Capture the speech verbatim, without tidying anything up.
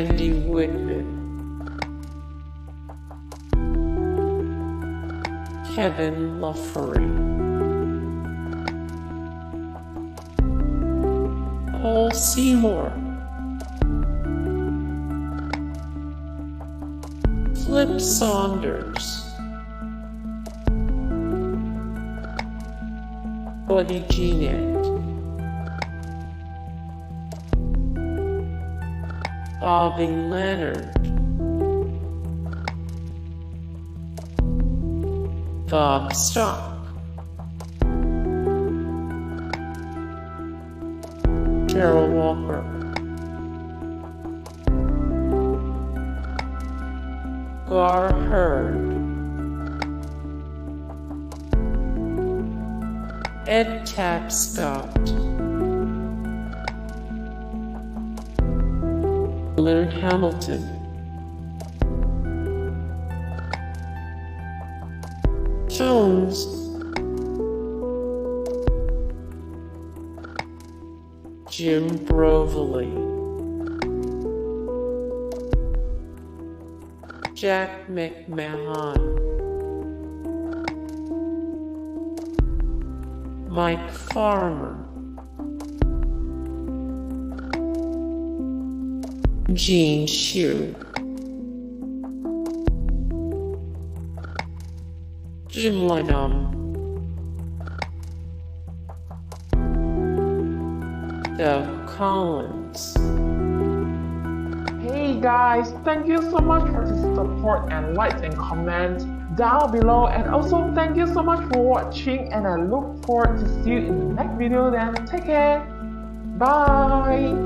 Andy Whitman, Kevin Luffery, Paul Seymour, Flip Saunders, Buddy Jeanette, Bobby Leonard, Bob Stock, Cheryl Walker, Gar Hurd, Ed Tapscott, Leonard Hamilton, Jones, Jim Brovelly, Jack McMahon, Mike Farmer, Gene Shue, Jim Lynam, Doug Collins. Hey guys, thank you so much for the support and likes and comments down below, and also thank you so much for watching, and I look forward to see you in the next video. Then take care, bye.